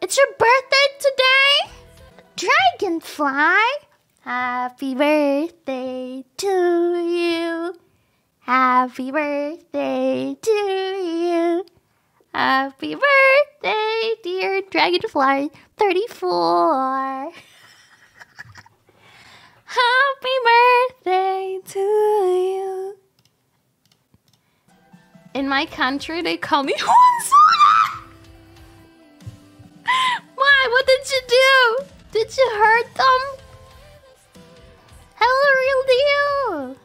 It's your birthday today? Dragonfly? Happy birthday to you. Happy birthday to you. Happy birthday, dear Dragonfly 34. Happy birthday to you. In my country, they call me Juan. Why? What did you do? Did you hurt them? Hello, real deal.